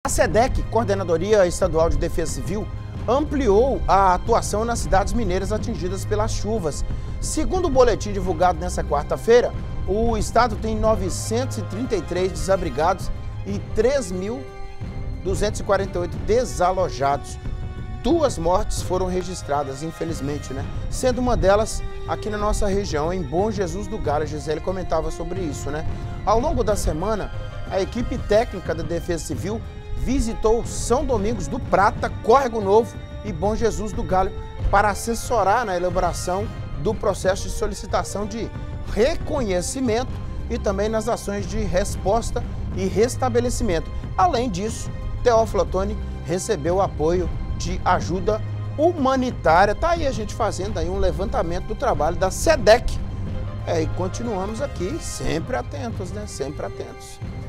SEDEC, Coordenadoria Estadual de Defesa Civil, ampliou a atuação nas cidades mineiras atingidas pelas chuvas. Segundo o boletim divulgado nesta quarta-feira, o estado tem 933 desabrigados e 3.248 desalojados. 2 mortes foram registradas, infelizmente, Sendo uma delas aqui na nossa região, em Bom Jesus do Galho. A Gisele comentava sobre isso, Ao longo da semana, a equipe técnica da Defesa Civil visitou São Domingos do Prata, Córrego Novo e Bom Jesus do Galho para assessorar na elaboração do processo de solicitação de reconhecimento e também nas ações de resposta e restabelecimento. Além disso, Teófilo Otoni recebeu o apoio de ajuda humanitária. Tá aí a gente fazendo aí um levantamento do trabalho da SEDEC. E continuamos aqui sempre atentos, Sempre atentos.